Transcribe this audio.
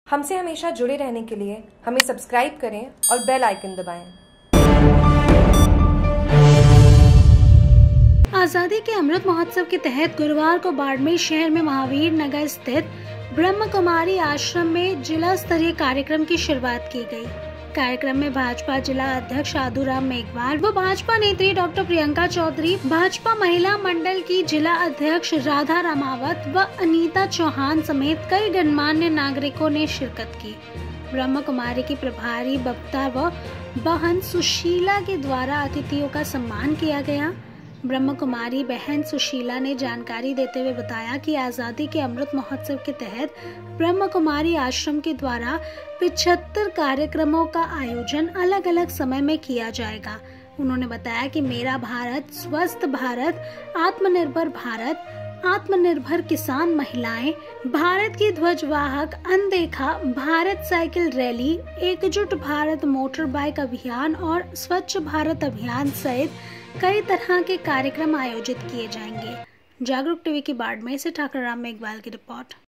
हमसे हमेशा जुड़े रहने के लिए हमें सब्सक्राइब करें और बेल आइकन दबाएं। आज़ादी के अमृत महोत्सव के तहत गुरुवार को बाड़मेर शहर में महावीर नगर स्थित ब्रह्म कुमारी आश्रम में जिला स्तरीय कार्यक्रम की शुरुआत की गई। कार्यक्रम में भाजपा जिला अध्यक्ष आदूराम मेघवाल व भाजपा नेत्री डॉक्टर प्रियंका चौधरी, भाजपा महिला मंडल की जिला अध्यक्ष राधा रामावत व अनीता चौहान समेत कई गणमान्य नागरिकों ने शिरकत की। ब्रह्म कुमारी की प्रभारी बबता व बहन सुशीला के द्वारा अतिथियों का सम्मान किया गया। ब्रह्म कुमारी बहन सुशीला ने जानकारी देते हुए बताया कि आज़ादी के अमृत महोत्सव के तहत ब्रह्म कुमारी आश्रम के द्वारा 75 कार्यक्रमों का आयोजन अलग अलग समय में किया जाएगा। उन्होंने बताया कि मेरा भारत, स्वस्थ भारत, आत्मनिर्भर भारत, आत्मनिर्भर किसान महिलाएं, भारत की ध्वजवाहक अनदेखा, भारत साइकिल रैली, एकजुट भारत मोटर बाइक अभियान और स्वच्छ भारत अभियान सहित कई तरह के कार्यक्रम आयोजित किए जाएंगे। जागरूक टीवी की बाड़मेर से ठाकुर राम मेघवाल की रिपोर्ट।